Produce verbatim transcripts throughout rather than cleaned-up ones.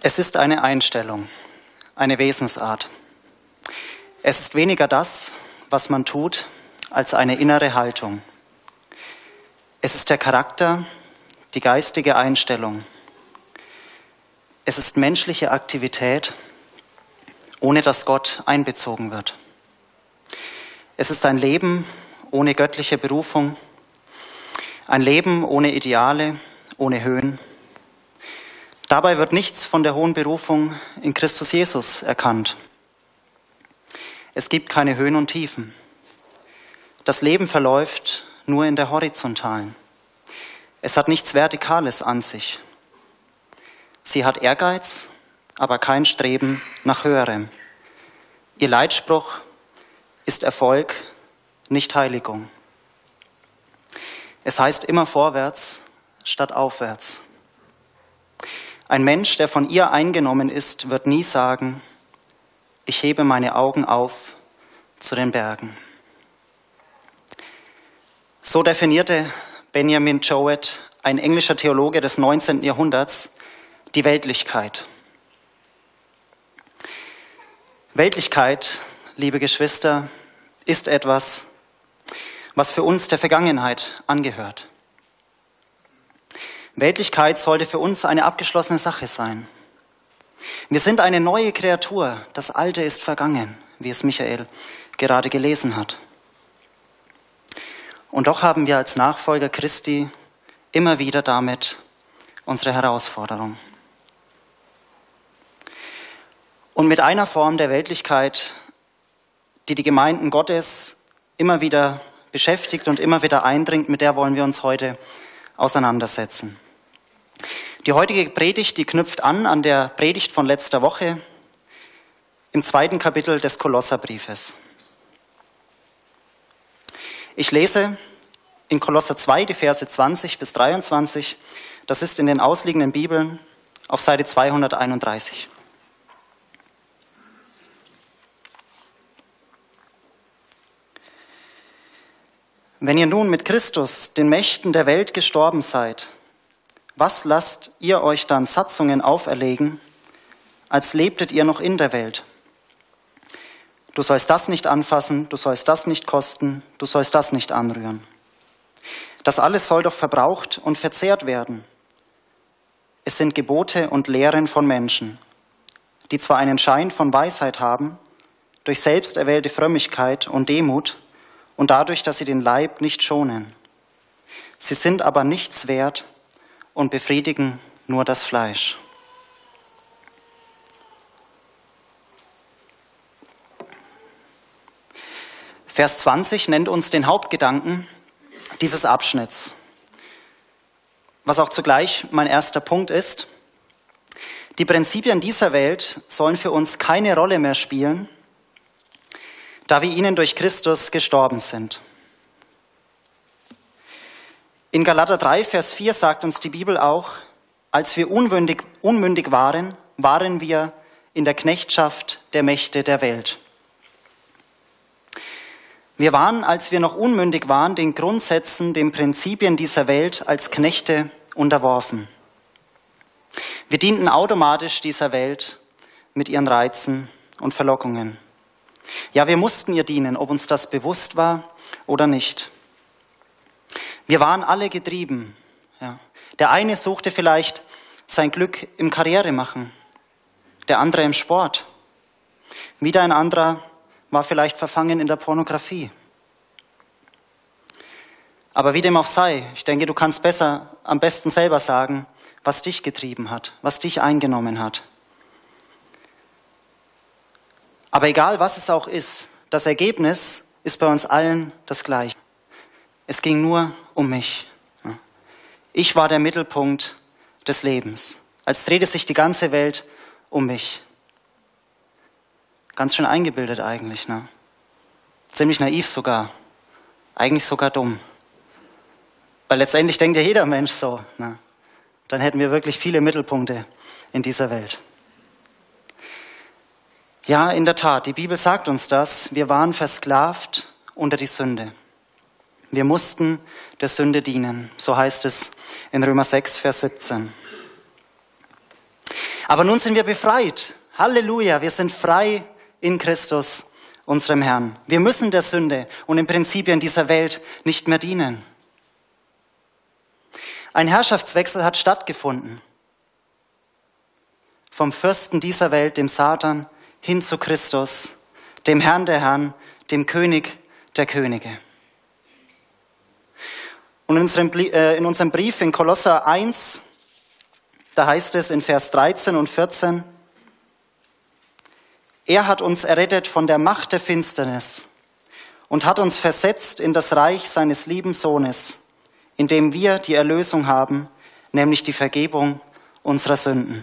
Es ist eine Einstellung, eine Wesensart. Es ist weniger das, was man tut, als eine innere Haltung. Es ist der Charakter, die geistige Einstellung. Es ist menschliche Aktivität, ohne dass Gott einbezogen wird. Es ist ein Leben ohne göttliche Berufung, ein Leben ohne Ideale, ohne Höhen. Dabei wird nichts von der hohen Berufung in Christus Jesus erkannt. Es gibt keine Höhen und Tiefen. Das Leben verläuft nur in der Horizontalen. Es hat nichts Vertikales an sich. Sie hat Ehrgeiz, aber kein Streben nach Höherem. Ihr Leitspruch ist Erfolg, nicht Heiligung. Es heißt immer vorwärts statt aufwärts. Ein Mensch, der von ihr eingenommen ist, wird nie sagen, ich hebe meine Augen auf zu den Bergen. So definierte Benjamin Jowett, ein englischer Theologe des neunzehnten Jahrhunderts, die Weltlichkeit. Weltlichkeit, liebe Geschwister, ist etwas, was für uns der Vergangenheit angehört. Weltlichkeit sollte für uns eine abgeschlossene Sache sein. Wir sind eine neue Kreatur, das Alte ist vergangen, wie es Michael gerade gelesen hat. Und doch haben wir als Nachfolger Christi immer wieder damit unsere Herausforderung. Und mit einer Form der Weltlichkeit, die die Gemeinden Gottes immer wieder beschäftigt und immer wieder eindringt, mit der wollen wir uns heute auseinandersetzen. Die heutige Predigt, die knüpft an an der Predigt von letzter Woche im zweiten Kapitel des Kolosserbriefes. Ich lese in Kolosser zwei die Verse zwanzig bis dreiundzwanzig. Das ist in den ausliegenden Bibeln auf Seite zweihunderteinunddreißig. Wenn ihr nun mit Christus den Mächten der Welt gestorben seid, was lasst ihr euch dann Satzungen auferlegen, als lebtet ihr noch in der Welt? Du sollst das nicht anfassen, du sollst das nicht kosten, du sollst das nicht anrühren. Das alles soll doch verbraucht und verzehrt werden. Es sind Gebote und Lehren von Menschen, die zwar einen Schein von Weisheit haben, durch selbst erwählte Frömmigkeit und Demut und dadurch, dass sie den Leib nicht schonen. Sie sind aber nichts wert und befriedigen nur das Fleisch. Vers zwanzig nennt uns den Hauptgedanken dieses Abschnitts, was auch zugleich mein erster Punkt ist. Die Prinzipien dieser Welt sollen für uns keine Rolle mehr spielen, da wir ihnen durch Christus gestorben sind. In Galater drei, Vers vier sagt uns die Bibel auch, als wir unmündig, unmündig waren, waren wir in der Knechtschaft der Mächte der Welt. Wir waren, als wir noch unmündig waren, den Grundsätzen, den Prinzipien dieser Welt als Knechte unterworfen. Wir dienten automatisch dieser Welt mit ihren Reizen und Verlockungen. Ja, wir mussten ihr dienen, ob uns das bewusst war oder nicht. Wir waren alle getrieben. Ja. Der eine suchte vielleicht sein Glück im Karrieremachen, der andere im Sport. Wieder ein anderer war vielleicht verfangen in der Pornografie. Aber wie dem auch sei, ich denke, du kannst besser, am besten selber sagen, was dich getrieben hat, was dich eingenommen hat. Aber egal, was es auch ist, das Ergebnis ist bei uns allen das Gleiche. Es ging nur um mich. Ich war der Mittelpunkt des Lebens. Als drehte sich die ganze Welt um mich. Ganz schön eingebildet eigentlich, ne? Ziemlich naiv sogar. Eigentlich sogar dumm. Weil letztendlich denkt ja jeder Mensch so. Ne? Dann hätten wir wirklich viele Mittelpunkte in dieser Welt. Ja, in der Tat, die Bibel sagt uns das. Wir waren versklavt unter die Sünde. Wir mussten der Sünde dienen. So heißt es in Römer sechs, Vers siebzehn. Aber nun sind wir befreit. Halleluja, wir sind frei in Christus, unserem Herrn. Wir müssen der Sünde und den Prinzipien dieser Welt nicht mehr dienen. Ein Herrschaftswechsel hat stattgefunden. Vom Fürsten dieser Welt, dem Satan, hin zu Christus, dem Herrn der Herren, dem König der Könige. Und in unserem, äh, in unserem Brief in Kolosser eins, da heißt es in Vers dreizehn und vierzehn, er hat uns errettet von der Macht der Finsternis und hat uns versetzt in das Reich seines lieben Sohnes, in dem wir die Erlösung haben, nämlich die Vergebung unserer Sünden.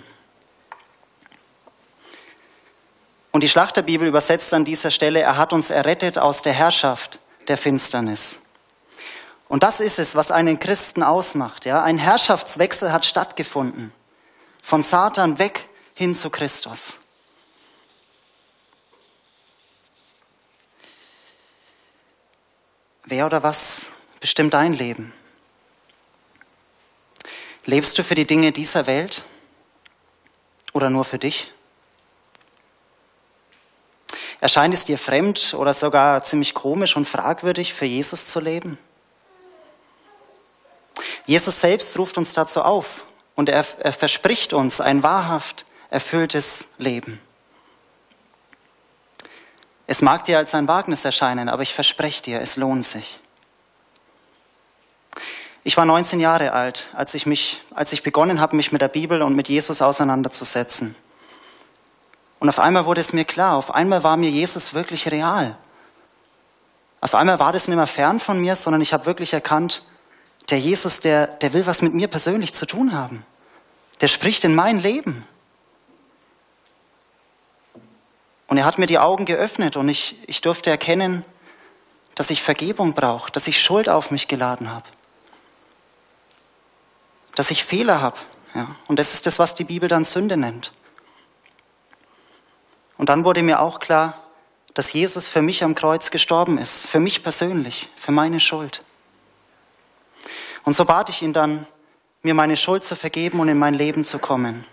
Und die Schlachterbibel übersetzt an dieser Stelle, er hat uns errettet aus der Herrschaft der Finsternis. Und das ist es, was einen Christen ausmacht. Ja? Ein Herrschaftswechsel hat stattgefunden. Von Satan weg hin zu Christus. Wer oder was bestimmt dein Leben? Lebst du für die Dinge dieser Welt oder nur für dich? Erscheint es dir fremd oder sogar ziemlich komisch und fragwürdig, für Jesus zu leben? Jesus selbst ruft uns dazu auf und er, er verspricht uns ein wahrhaft erfülltes Leben. Es mag dir als ein Wagnis erscheinen, aber ich verspreche dir, es lohnt sich. Ich war neunzehn Jahre alt, als ich, mich, als ich begonnen habe, mich mit der Bibel und mit Jesus auseinanderzusetzen. Und auf einmal wurde es mir klar, auf einmal war mir Jesus wirklich real. Auf einmal war das nicht mehr fern von mir, sondern ich habe wirklich erkannt, der Jesus, der, der will was mit mir persönlich zu tun haben. Der spricht in mein Leben. Und er hat mir die Augen geöffnet und ich, ich durfte erkennen, dass ich Vergebung brauche, dass ich Schuld auf mich geladen habe. Dass ich Fehler habe. Ja. Und das ist das, was die Bibel dann Sünde nennt. Und dann wurde mir auch klar, dass Jesus für mich am Kreuz gestorben ist. Für mich persönlich, für meine Schuld. Und so bat ich ihn dann, mir meine Schuld zu vergeben und in mein Leben zu kommen.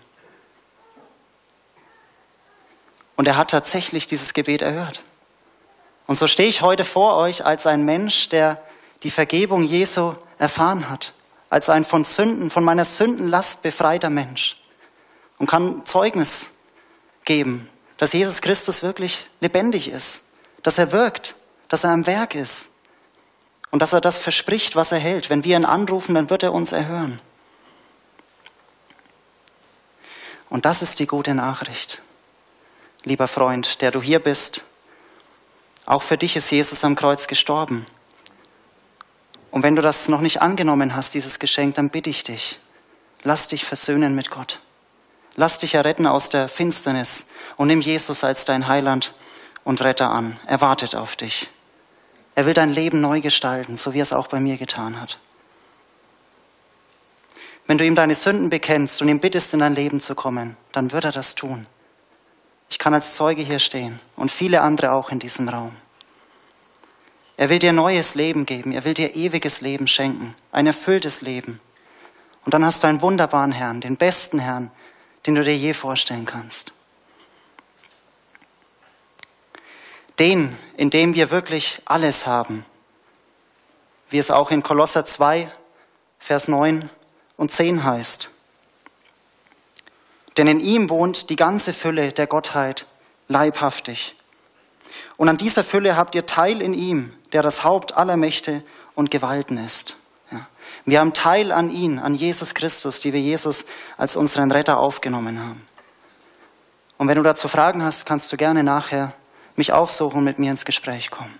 Und er hat tatsächlich dieses Gebet erhört. Und so stehe ich heute vor euch als ein Mensch, der die Vergebung Jesu erfahren hat. Als ein von Sünden, von meiner Sündenlast befreiter Mensch. Und kann Zeugnis geben, dass Jesus Christus wirklich lebendig ist. Dass er wirkt, dass er am Werk ist. Und dass er das verspricht, was er hält. Wenn wir ihn anrufen, dann wird er uns erhören. Und das ist die gute Nachricht. Lieber Freund, der du hier bist, auch für dich ist Jesus am Kreuz gestorben. Und wenn du das noch nicht angenommen hast, dieses Geschenk, dann bitte ich dich, lass dich versöhnen mit Gott. Lass dich erretten aus der Finsternis und nimm Jesus als dein Heiland und Retter an. Er wartet auf dich. Er will dein Leben neu gestalten, so wie er es auch bei mir getan hat. Wenn du ihm deine Sünden bekennst und ihm bittest, in dein Leben zu kommen, dann wird er das tun. Ich kann als Zeuge hier stehen und viele andere auch in diesem Raum. Er will dir neues Leben geben, er will dir ewiges Leben schenken, ein erfülltes Leben. Und dann hast du einen wunderbaren Herrn, den besten Herrn, den du dir je vorstellen kannst. Den, in dem wir wirklich alles haben, wie es auch in Kolosser zwei, Vers neun und zehn heißt. Denn in ihm wohnt die ganze Fülle der Gottheit leibhaftig. Und an dieser Fülle habt ihr Teil in ihm, der das Haupt aller Mächte und Gewalten ist. Ja. Wir haben Teil an ihn, an Jesus Christus, die wir Jesus als unseren Retter aufgenommen haben. Und wenn du dazu Fragen hast, kannst du gerne nachher mich aufsuchen und mit mir ins Gespräch kommen.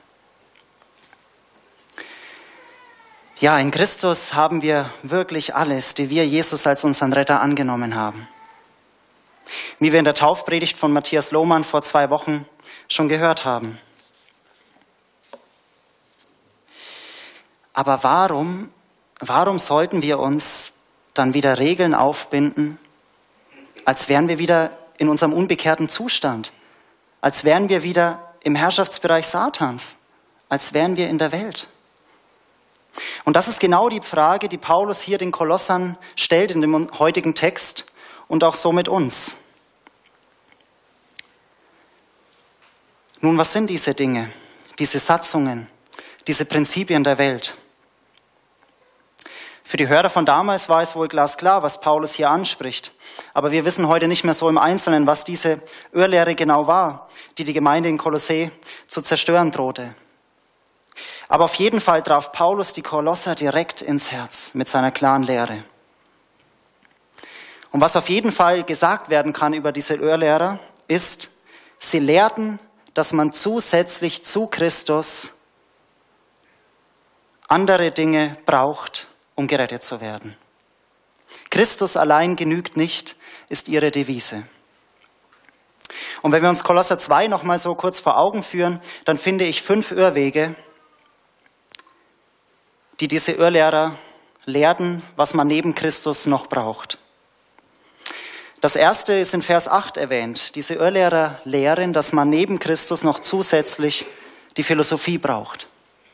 Ja, in Christus haben wir wirklich alles, die wir Jesus als unseren Retter angenommen haben. Wie wir in der Taufpredigt von Matthias Lohmann vor zwei Wochen schon gehört haben. Aber warum, warum sollten wir uns dann wieder Regeln aufbinden, als wären wir wieder in unserem unbekehrten Zustand, als wären wir wieder im Herrschaftsbereich Satans, als wären wir in der Welt? Und das ist genau die Frage, die Paulus hier den Kolossern stellt in dem heutigen Text und auch so mit uns. Nun, was sind diese Dinge, diese Satzungen, diese Prinzipien der Welt? Für die Hörer von damals war es wohl glasklar, was Paulus hier anspricht. Aber wir wissen heute nicht mehr so im Einzelnen, was diese Irrlehre genau war, die die Gemeinde in Kolossä zu zerstören drohte. Aber auf jeden Fall traf Paulus die Kolosser direkt ins Herz mit seiner klaren Lehre. Und was auf jeden Fall gesagt werden kann über diese Irrlehrer, ist, sie lehrten, dass man zusätzlich zu Christus andere Dinge braucht, um gerettet zu werden. Christus allein genügt nicht, ist ihre Devise. Und wenn wir uns Kolosser zwei noch mal so kurz vor Augen führen, dann finde ich fünf Irrwege, die diese Irrlehrer lehrten, was man neben Christus noch braucht. Das erste ist in Vers acht erwähnt. Diese Irrlehrer lehren, dass man neben Christus noch zusätzlich die Philosophie braucht.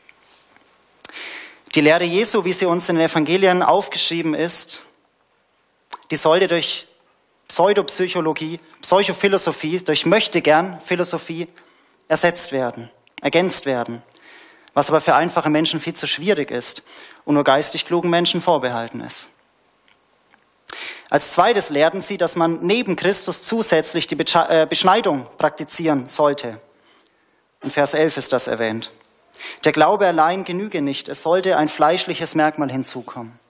Die Lehre Jesu, wie sie uns in den Evangelien aufgeschrieben ist, die sollte durch Pseudopsychologie, Psychophilosophie, durch Möchtegern-Philosophie ersetzt werden, ergänzt werden, was aber für einfache Menschen viel zu schwierig ist und nur geistig klugen Menschen vorbehalten ist. Als zweites lehrten sie, dass man neben Christus zusätzlich die Beschneidung praktizieren sollte. In Vers elf ist das erwähnt. Der Glaube allein genüge nicht, es sollte ein fleischliches Merkmal hinzukommen.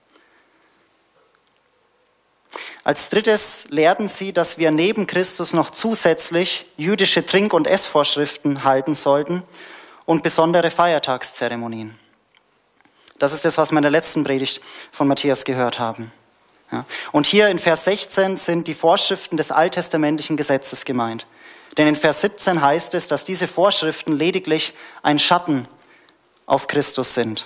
Als drittes lehrten sie, dass wir neben Christus noch zusätzlich jüdische Trink- und Essvorschriften halten sollten und besondere Feiertagszeremonien. Das ist das, was wir in der letzten Predigt von Matthias gehört haben. Ja. Und hier in Vers sechzehn sind die Vorschriften des alttestamentlichen Gesetzes gemeint. Denn in Vers siebzehn heißt es, dass diese Vorschriften lediglich ein Schatten auf Christus sind.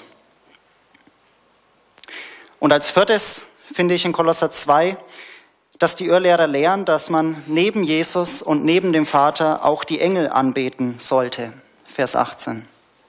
Und als viertes finde ich in Kolosser zwei, dass die Irrlehrer lehren, dass man neben Jesus und neben dem Vater auch die Engel anbeten sollte. Vers achtzehn.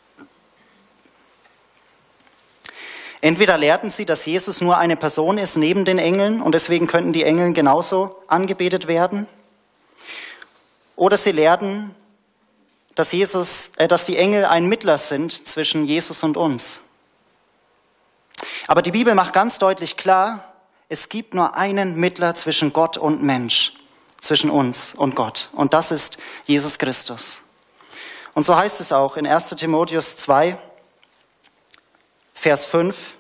Entweder lehrten sie, dass Jesus nur eine Person ist neben den Engeln und deswegen könnten die Engel genauso angebetet werden. Oder sie lehrten, dass, Jesus, äh, dass die Engel ein Mittler sind zwischen Jesus und uns. Aber die Bibel macht ganz deutlich klar, es gibt nur einen Mittler zwischen Gott und Mensch, zwischen uns und Gott. Und das ist Jesus Christus. Und so heißt es auch in erster Timotheus zwei, Vers fünf.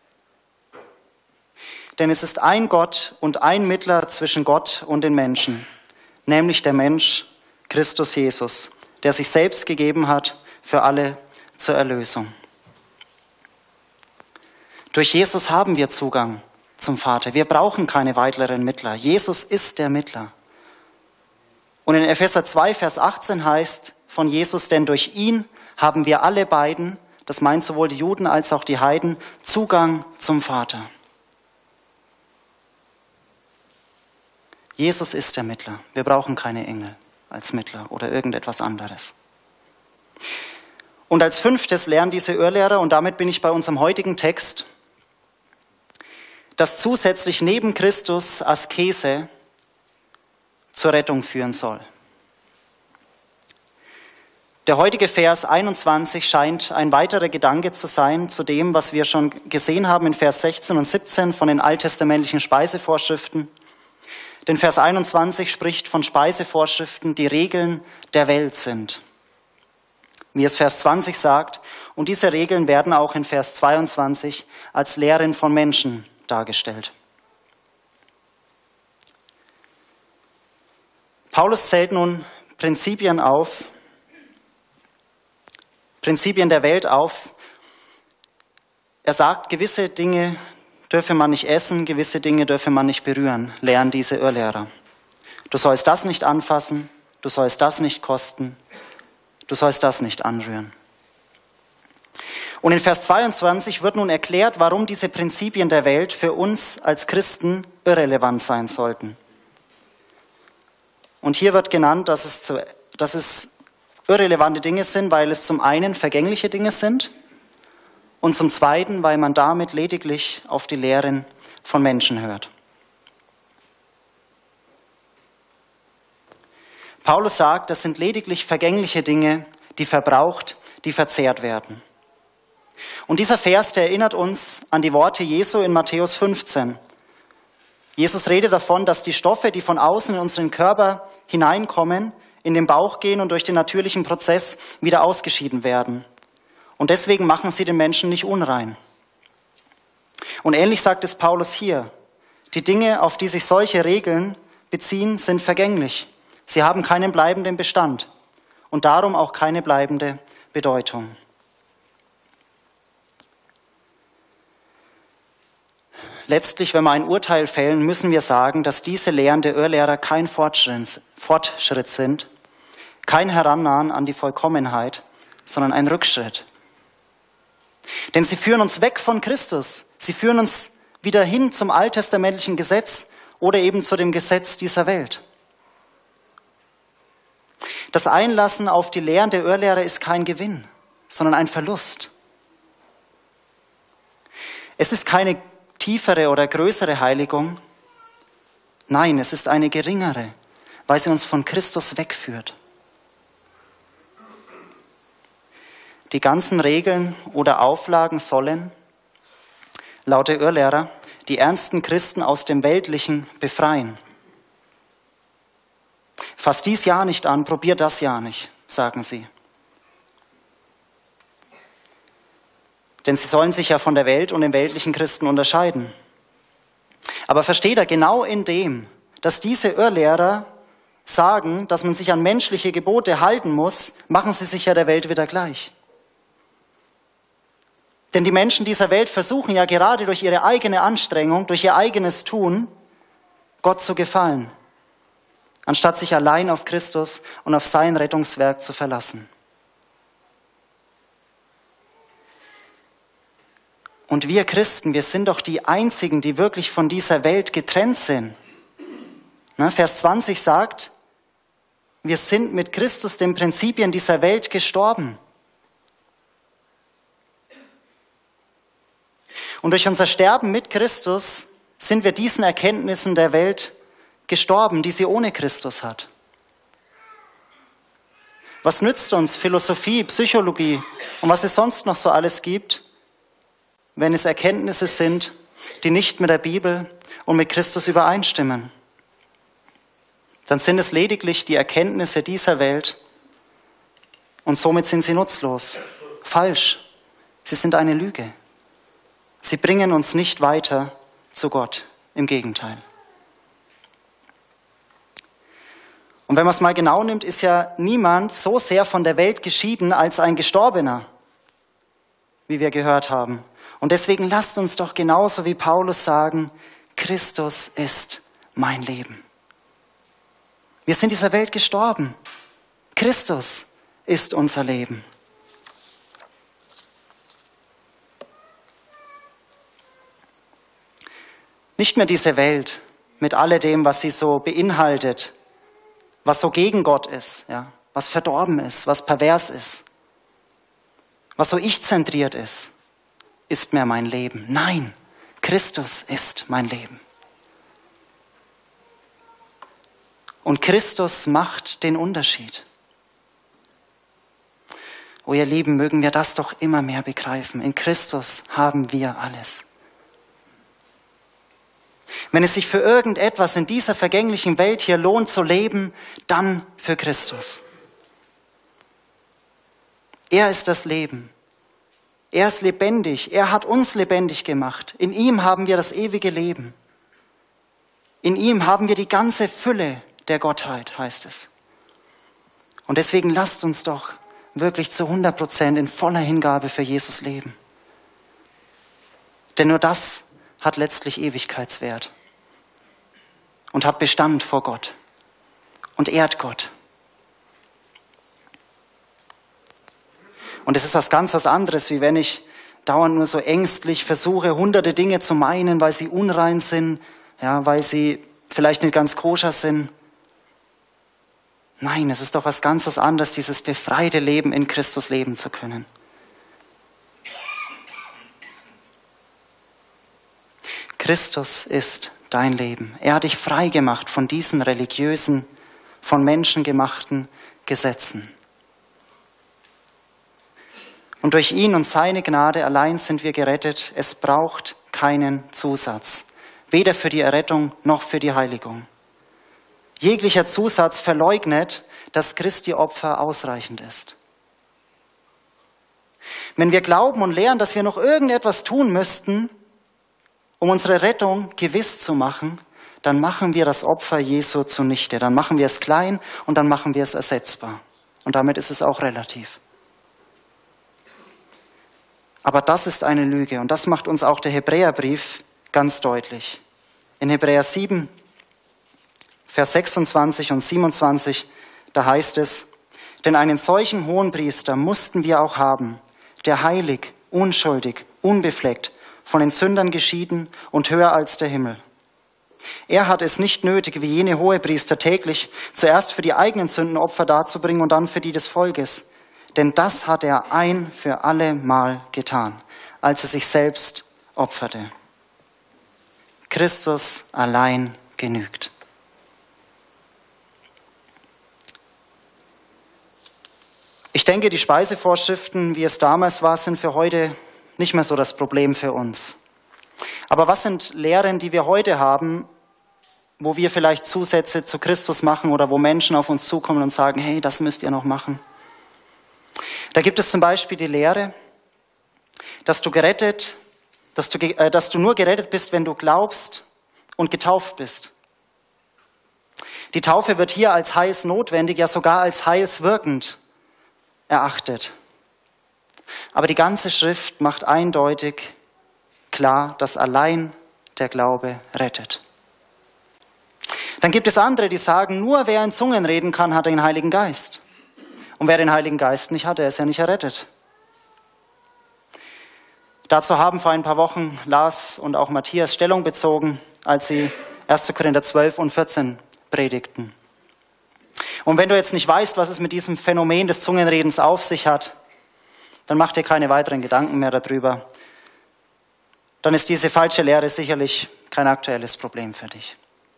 Denn es ist ein Gott und ein Mittler zwischen Gott und den Menschen, nämlich der Mensch Christus Jesus, der sich selbst gegeben hat für alle zur Erlösung. Durch Jesus haben wir Zugang zum Vater. Wir brauchen keine weiteren Mittler. Jesus ist der Mittler. Und in Epheser zwei, Vers achtzehn heißt von Jesus, denn durch ihn haben wir alle beiden, das meint sowohl die Juden als auch die Heiden, Zugang zum Vater. Jesus ist der Mittler. Wir brauchen keine Engel als Mittler oder irgendetwas anderes. Und als fünftes lernen diese Irrlehrer, und damit bin ich bei unserem heutigen Text, dass zusätzlich neben Christus Askese zur Rettung führen soll. Der heutige Vers einundzwanzig scheint ein weiterer Gedanke zu sein zu dem, was wir schon gesehen haben in Vers sechzehn und siebzehn von den alttestamentlichen Speisevorschriften. Denn Vers einundzwanzig spricht von Speisevorschriften, die Regeln der Welt sind. Wie es Vers zwanzig sagt, und diese Regeln werden auch in Vers zweiundzwanzig als Lehren von Menschen dargestellt. Paulus zählt nun Prinzipien auf, Prinzipien der Welt auf. Er sagt, gewisse Dinge dürfe man nicht essen, gewisse Dinge dürfe man nicht berühren, lehren diese Irrlehrer. Du sollst das nicht anfassen, du sollst das nicht kosten, du sollst das nicht anrühren. Und in Vers zweiundzwanzig wird nun erklärt, warum diese Prinzipien der Welt für uns als Christen irrelevant sein sollten. Und hier wird genannt, dass es, zu, dass es irrelevante Dinge sind, weil es zum einen vergängliche Dinge sind und zum zweiten, weil man damit lediglich auf die Lehren von Menschen hört. Paulus sagt, das sind lediglich vergängliche Dinge, die verbraucht, die verzehrt werden. Und dieser Vers, der erinnert uns an die Worte Jesu in Matthäus fünfzehn. Jesus redet davon, dass die Stoffe, die von außen in unseren Körper hineinkommen, in den Bauch gehen und durch den natürlichen Prozess wieder ausgeschieden werden. Und deswegen machen sie den Menschen nicht unrein. Und ähnlich sagt es Paulus hier. Die Dinge, auf die sich solche Regeln beziehen, sind vergänglich. Sie haben keinen bleibenden Bestand und darum auch keine bleibende Bedeutung. Letztlich, wenn wir ein Urteil fällen, müssen wir sagen, dass diese Lehren der Irrlehrer kein Fortschritt sind, kein Herannahen an die Vollkommenheit, sondern ein Rückschritt. Denn sie führen uns weg von Christus. Sie führen uns wieder hin zum alttestamentlichen Gesetz oder eben zu dem Gesetz dieser Welt. Das Einlassen auf die Lehren der Irrlehrer ist kein Gewinn, sondern ein Verlust. Es ist keine tiefere oder größere Heiligung. Nein, es ist eine geringere, weil sie uns von Christus wegführt. Die ganzen Regeln oder Auflagen sollen, laut der Irrlehrer, die ernsten Christen aus dem Weltlichen befreien. Fasst dies ja nicht an, probiert das ja nicht, sagen sie. Denn sie sollen sich ja von der Welt und den weltlichen Christen unterscheiden. Aber versteht er, genau in dem, dass diese Irrlehrer sagen, dass man sich an menschliche Gebote halten muss, machen sie sich ja der Welt wieder gleich. Denn die Menschen dieser Welt versuchen ja gerade durch ihre eigene Anstrengung, durch ihr eigenes Tun, Gott zu gefallen, anstatt sich allein auf Christus und auf sein Rettungswerk zu verlassen. Und wir Christen, wir sind doch die Einzigen, die wirklich von dieser Welt getrennt sind. Vers zwanzig sagt, wir sind mit Christus den Prinzipien dieser Welt gestorben. Und durch unser Sterben mit Christus sind wir diesen Erkenntnissen der Welt gestorben, die sie ohne Christus hat. Was nützt uns Philosophie, Psychologie und was es sonst noch so alles gibt, wenn es Erkenntnisse sind, die nicht mit der Bibel und mit Christus übereinstimmen? Dann sind es lediglich die Erkenntnisse dieser Welt und somit sind sie nutzlos, falsch. Sie sind eine Lüge. Sie bringen uns nicht weiter zu Gott, im Gegenteil. Und wenn man es mal genau nimmt, ist ja niemand so sehr von der Welt geschieden als ein Gestorbener, wie wir gehört haben. Und deswegen lasst uns doch genauso wie Paulus sagen, Christus ist mein Leben. Wir sind dieser Welt gestorben. Christus ist unser Leben. Nicht mehr diese Welt mit alledem, was sie so beinhaltet, was so gegen Gott ist, ja, was verdorben ist, was pervers ist, was so ich-zentriert ist, ist mehr mein Leben. Nein, Christus ist mein Leben. Und Christus macht den Unterschied. Oh ihr Lieben, mögen wir das doch immer mehr begreifen. In Christus haben wir alles. Wenn es sich für irgendetwas in dieser vergänglichen Welt hier lohnt zu leben, dann für Christus. Er ist das Leben. Er ist lebendig. Er hat uns lebendig gemacht. In ihm haben wir das ewige Leben. In ihm haben wir die ganze Fülle der Gottheit, heißt es. Und deswegen lasst uns doch wirklich zu hundert Prozent in voller Hingabe für Jesus leben. Denn nur das hat letztlich Ewigkeitswert und hat Bestand vor Gott und ehrt Gott. Und es ist was ganz was anderes, wie wenn ich dauernd nur so ängstlich versuche, hunderte Dinge zu meinen, weil sie unrein sind, ja, weil sie vielleicht nicht ganz koscher sind. Nein, es ist doch was ganz was anderes, dieses befreite Leben in Christus leben zu können. Christus ist dein Leben. Er hat dich frei gemacht von diesen religiösen von menschengemachten Gesetzen. Und durch ihn und seine Gnade allein sind wir gerettet. Es braucht keinen Zusatz, weder für die Errettung noch für die Heiligung. Jeglicher Zusatz verleugnet, dass Christi Opfer ausreichend ist. Wenn wir glauben und lehren, dass wir noch irgendetwas tun müssten, um unsere Rettung gewiss zu machen, dann machen wir das Opfer Jesu zunichte. Dann machen wir es klein und dann machen wir es ersetzbar. Und damit ist es auch relativ. Aber das ist eine Lüge und das macht uns auch der Hebräerbrief ganz deutlich. In Hebräer sieben, Vers sechsundzwanzig und siebenundzwanzig, da heißt es, denn einen solchen Hohenpriester mussten wir auch haben, der heilig, unschuldig, unbefleckt, von den Sündern geschieden und höher als der Himmel. Er hat es nicht nötig, wie jene Hohepriester täglich, zuerst für die eigenen Sünden Opfer darzubringen und dann für die des Volkes. Denn das hat er ein für alle Mal getan, als er sich selbst opferte. Christus allein genügt. Ich denke, die Speisevorschriften, wie es damals war, sind für heute nicht mehr so das Problem für uns. Aber was sind Lehren, die wir heute haben, wo wir vielleicht Zusätze zu Christus machen oder wo Menschen auf uns zukommen und sagen, hey, das müsst ihr noch machen? Da gibt es zum Beispiel die Lehre, dass du gerettet, dass du, äh, dass du nur gerettet bist, wenn du glaubst und getauft bist. Die Taufe wird hier als heilsnotwendig, ja sogar als heilswirkend erachtet. Aber die ganze Schrift macht eindeutig klar, dass allein der Glaube rettet. Dann gibt es andere, die sagen, nur wer in Zungen reden kann, hat den Heiligen Geist. Und wer den Heiligen Geist nicht hat, der ist ja nicht errettet. Dazu haben vor ein paar Wochen Lars und auch Matthias Stellung bezogen, als sie erster Korinther zwölf und vierzehn predigten. Und wenn du jetzt nicht weißt, was es mit diesem Phänomen des Zungenredens auf sich hat, dann mach dir keine weiteren Gedanken mehr darüber. Dann ist diese falsche Lehre sicherlich kein aktuelles Problem für dich.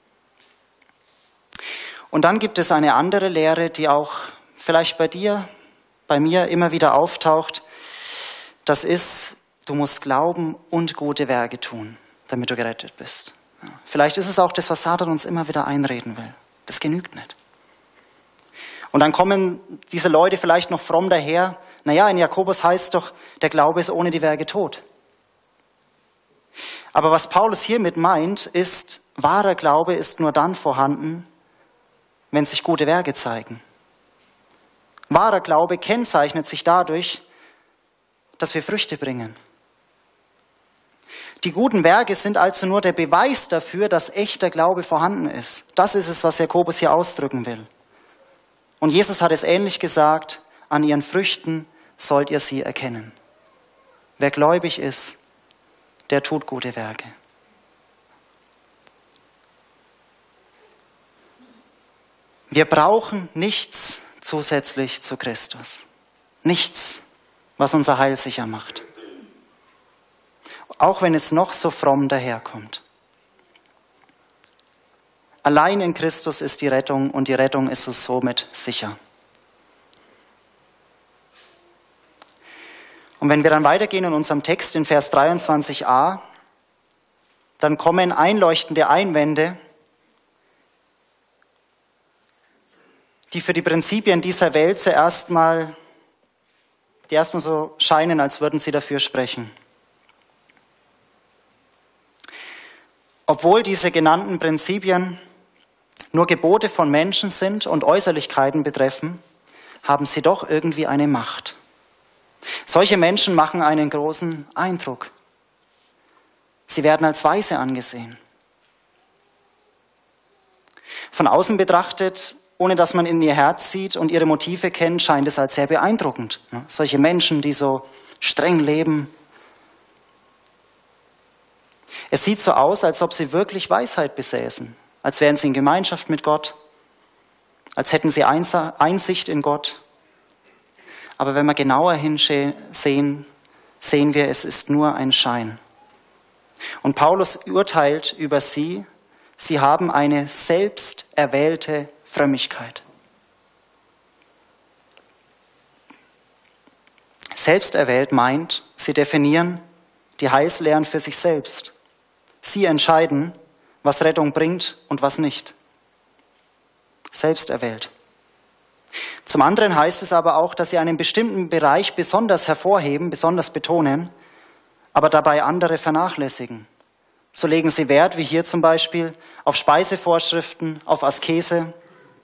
Und dann gibt es eine andere Lehre, die auch vielleicht bei dir, bei mir immer wieder auftaucht. Das ist, du musst glauben und gute Werke tun, damit du gerettet bist. Ja. Vielleicht ist es auch das, was Satan uns immer wieder einreden will. Das genügt nicht. Und dann kommen diese Leute vielleicht noch fromm daher. Naja, in Jakobus heißt doch, der Glaube ist ohne die Werke tot. Aber was Paulus hiermit meint, ist, wahrer Glaube ist nur dann vorhanden, wenn sich gute Werke zeigen. Wahrer Glaube kennzeichnet sich dadurch, dass wir Früchte bringen. Die guten Werke sind also nur der Beweis dafür, dass echter Glaube vorhanden ist. Das ist es, was Jakobus hier ausdrücken will. Und Jesus hat es ähnlich gesagt, an ihren Früchten sollt ihr sie erkennen. Wer gläubig ist, der tut gute Werke. Wir brauchen nichts zusätzlich zu Christus. Nichts, was unser Heil sicher macht. Auch wenn es noch so fromm daherkommt. Allein in Christus ist die Rettung und die Rettung ist uns somit sicher. Und wenn wir dann weitergehen in unserem Text in Vers dreiundzwanzig a, dann kommen einleuchtende Einwände, die für die Prinzipien dieser Welt zuerst mal, die erstmal so scheinen, als würden sie dafür sprechen. Obwohl diese genannten Prinzipien nur Gebote von Menschen sind und Äußerlichkeiten betreffen, haben sie doch irgendwie eine Macht. Solche Menschen machen einen großen Eindruck. Sie werden als weise angesehen. Von außen betrachtet, ohne dass man in ihr Herz sieht und ihre Motive kennt, scheint es als sehr beeindruckend. Solche Menschen, die so streng leben. Es sieht so aus, als ob sie wirklich Weisheit besäßen, als wären sie in Gemeinschaft mit Gott, als hätten sie Einsicht in Gott. Aber wenn wir genauer hinsehen, sehen wir, es ist nur ein Schein. Und Paulus urteilt über sie, sie haben eine selbst erwählte Frömmigkeit. Selbsterwählt meint, sie definieren die Heilslehren für sich selbst. Sie entscheiden, was Rettung bringt und was nicht. Selbsterwählt. Zum anderen heißt es aber auch, dass sie einen bestimmten Bereich besonders hervorheben, besonders betonen, aber dabei andere vernachlässigen. So legen sie Wert, wie hier zum Beispiel, auf Speisevorschriften, auf Askese,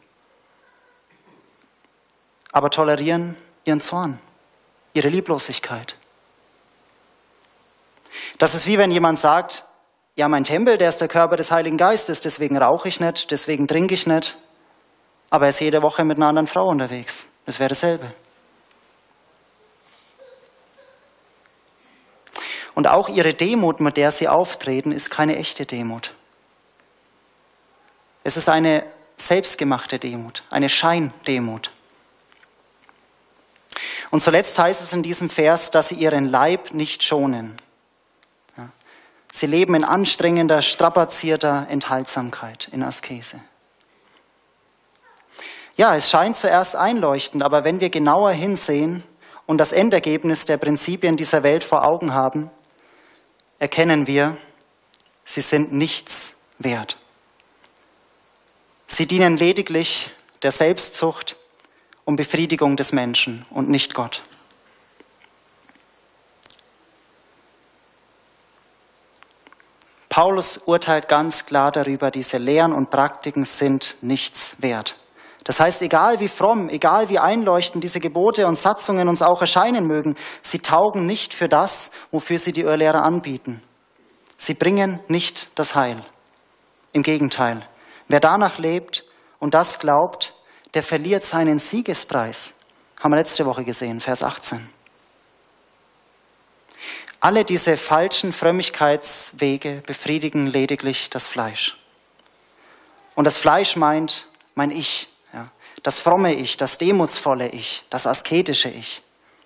aber tolerieren ihren Zorn, ihre Lieblosigkeit. Das ist wie wenn jemand sagt, ja, mein Tempel, der ist der Körper des Heiligen Geistes, deswegen rauche ich nicht, deswegen trinke ich nicht, aber er ist jede Woche mit einer anderen Frau unterwegs. Das wäre dasselbe. Und auch ihre Demut, mit der sie auftreten, ist keine echte Demut. Es ist eine selbstgemachte Demut, eine Scheindemut. Und zuletzt heißt es in diesem Vers, dass sie ihren Leib nicht schonen. Ja. Sie leben in anstrengender, strapazierter Enthaltsamkeit, in Askese. Ja, es scheint zuerst einleuchtend, aber wenn wir genauer hinsehen und das Endergebnis der Prinzipien dieser Welt vor Augen haben, erkennen wir, sie sind nichts wert. Sie dienen lediglich der Selbstzucht und Befriedigung des Menschen und nicht Gott. Paulus urteilt ganz klar darüber, diese Lehren und Praktiken sind nichts wert. Das heißt, egal wie fromm, egal wie einleuchtend diese Gebote und Satzungen uns auch erscheinen mögen, sie taugen nicht für das, wofür sie die Irrlehrer anbieten. Sie bringen nicht das Heil. Im Gegenteil, wer danach lebt und das glaubt, der verliert seinen Siegespreis. Haben wir letzte Woche gesehen, Vers achtzehn. Alle diese falschen Frömmigkeitswege befriedigen lediglich das Fleisch. Und das Fleisch meint mein Ich, ja, das fromme Ich, das demutsvolle Ich, das asketische Ich.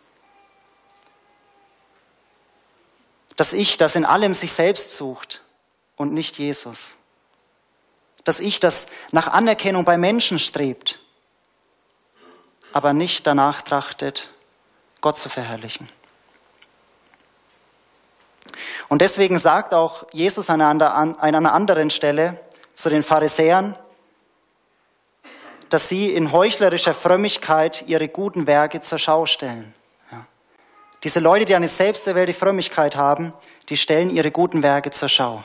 Das Ich, das in allem sich selbst sucht und nicht Jesus. Das Ich, das nach Anerkennung bei Menschen strebt, aber nicht danach trachtet, Gott zu verherrlichen. Und deswegen sagt auch Jesus an einer anderen Stelle zu den Pharisäern, dass sie in heuchlerischer Frömmigkeit ihre guten Werke zur Schau stellen. Ja. Diese Leute, die eine selbsterwählte Frömmigkeit haben, die stellen ihre guten Werke zur Schau.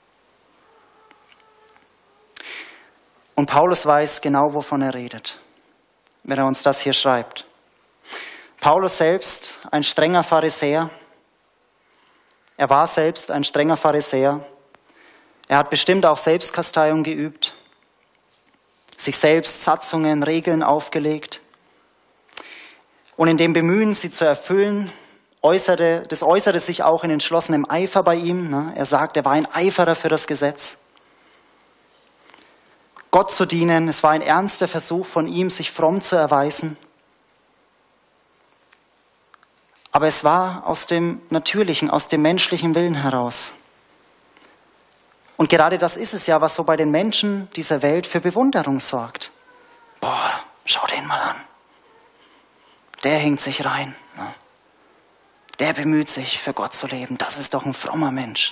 Und Paulus weiß genau, wovon er redet, wenn er uns das hier schreibt. Paulus selbst, ein strenger Pharisäer, er war selbst ein strenger Pharisäer. Er hat bestimmt auch Selbstkasteiung geübt, sich selbst Satzungen, Regeln aufgelegt. Und in dem Bemühen, sie zu erfüllen, äußerte, das äußerte sich auch in entschlossenem Eifer bei ihm. Er sagt, er war ein Eiferer für das Gesetz. Gott zu dienen, es war ein ernster Versuch von ihm, sich fromm zu erweisen. Aber es war aus dem Natürlichen, aus dem menschlichen Willen heraus. Und gerade das ist es ja, was so bei den Menschen dieser Welt für Bewunderung sorgt. Boah, schau den mal an. Der hängt sich rein. Der bemüht sich, für Gott zu leben. Das ist doch ein frommer Mensch.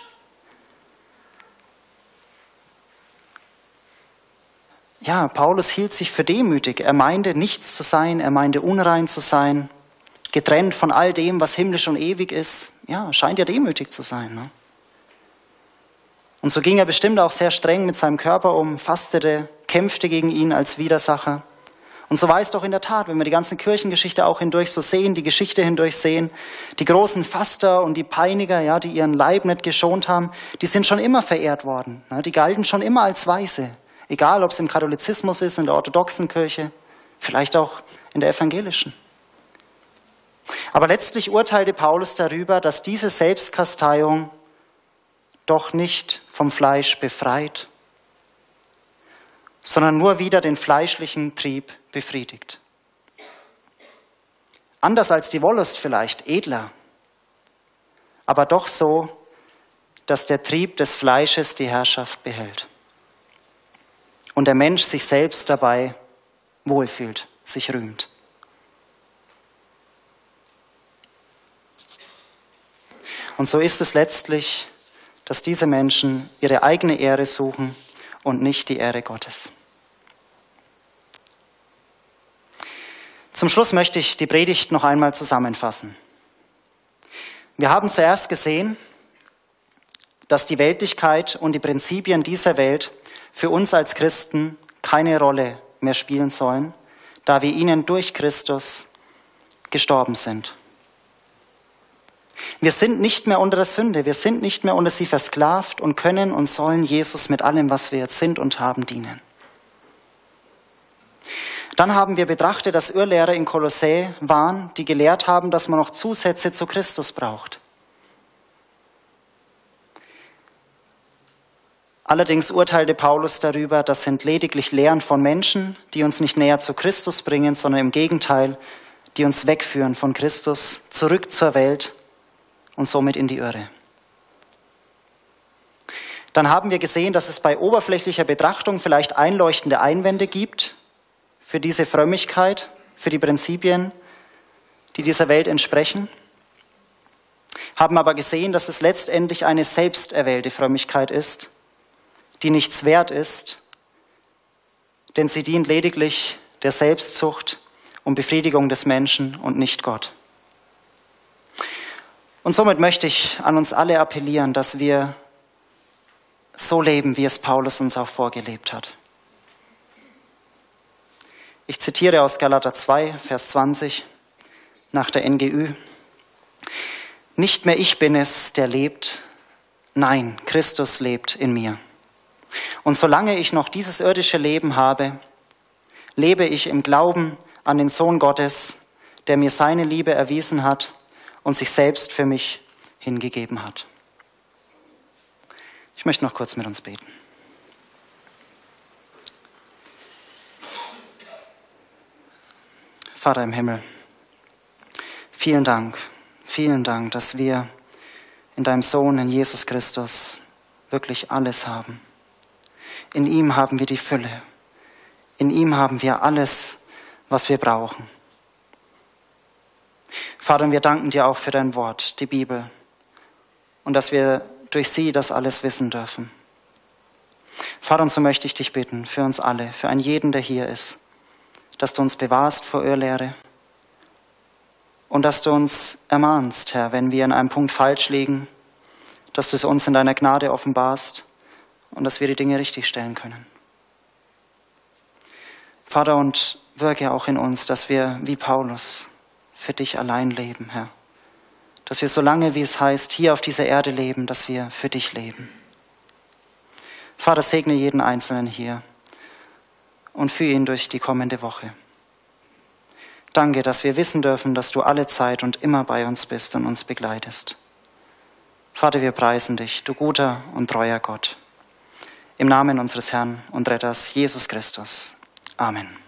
Ja, Paulus hielt sich für demütig. Er meinte, nichts zu sein. Er meinte, unrein zu sein. Getrennt von all dem, was himmlisch und ewig ist. Ja, scheint ja demütig zu sein. Ne? Und so ging er bestimmt auch sehr streng mit seinem Körper um, fastete, kämpfte gegen ihn als Widersacher. Und so war es doch in der Tat, wenn wir die ganze Kirchengeschichte auch hindurch so sehen, die Geschichte hindurch sehen, die großen Faster und die Peiniger, ja, die ihren Leib nicht geschont haben, die sind schon immer verehrt worden. Ne? Die galten schon immer als Weise. Egal, ob es im Katholizismus ist, in der orthodoxen Kirche, vielleicht auch in der evangelischen. Aber letztlich urteilte Paulus darüber, dass diese Selbstkasteiung doch nicht vom Fleisch befreit, sondern nur wieder den fleischlichen Trieb befriedigt. Anders als die Wollust vielleicht, edler, aber doch so, dass der Trieb des Fleisches die Herrschaft behält. und der Mensch sich selbst dabei wohlfühlt, sich rühmt. Und so ist es letztlich, dass diese Menschen ihre eigene Ehre suchen und nicht die Ehre Gottes. Zum Schluss möchte ich die Predigt noch einmal zusammenfassen. Wir haben zuerst gesehen, dass die Weltlichkeit und die Prinzipien dieser Welt für uns als Christen keine Rolle mehr spielen sollen, da wir ihnen durch Christus gestorben sind. Wir sind nicht mehr unter der Sünde, wir sind nicht mehr unter sie versklavt und können und sollen Jesus mit allem, was wir jetzt sind und haben, dienen. Dann haben wir betrachtet, dass Irrlehrer in Kolossä waren, die gelehrt haben, dass man noch Zusätze zu Christus braucht. Allerdings urteilte Paulus darüber, das sind lediglich Lehren von Menschen, die uns nicht näher zu Christus bringen, sondern im Gegenteil, die uns wegführen von Christus, zurück zur Welt und somit in die Irre. Dann haben wir gesehen, dass es bei oberflächlicher Betrachtung vielleicht einleuchtende Einwände gibt für diese Frömmigkeit, für die Prinzipien, die dieser Welt entsprechen. Haben aber gesehen, dass es letztendlich eine selbsterwählte Frömmigkeit ist, die nichts wert ist, denn sie dient lediglich der Selbstzucht und Befriedigung des Menschen und nicht Gott. Und somit möchte ich an uns alle appellieren, dass wir so leben, wie es Paulus uns auch vorgelebt hat. Ich zitiere aus Galater zwei, Vers zwanzig, nach der N G Ü. Nicht mehr ich bin es, der lebt, nein, Christus lebt in mir. Und solange ich noch dieses irdische Leben habe, lebe ich im Glauben an den Sohn Gottes, der mir seine Liebe erwiesen hat und sich selbst für mich hingegeben hat. Ich möchte noch kurz mit uns beten. Vater im Himmel, vielen Dank, vielen Dank, dass wir in deinem Sohn, in Jesus Christus, wirklich alles haben. In ihm haben wir die Fülle. In ihm haben wir alles, was wir brauchen. Vater, wir danken dir auch für dein Wort, die Bibel, und dass wir durch sie das alles wissen dürfen. Vater, und so möchte ich dich bitten, für uns alle, für einen jeden, der hier ist, dass du uns bewahrst vor Irrlehre und dass du uns ermahnst, Herr, wenn wir an einem Punkt falsch liegen, dass du es uns in deiner Gnade offenbarst und dass wir die Dinge richtig stellen können. Vater, und wirke auch in uns, dass wir wie Paulus für dich allein leben, Herr. Dass wir so lange, wie es heißt, hier auf dieser Erde leben, dass wir für dich leben. Vater, segne jeden Einzelnen hier und führe ihn durch die kommende Woche. Danke, dass wir wissen dürfen, dass du alle Zeit und immer bei uns bist und uns begleitest. Vater, wir preisen dich, du guter und treuer Gott. Im Namen unseres Herrn und Retters Jesus Christus. Amen.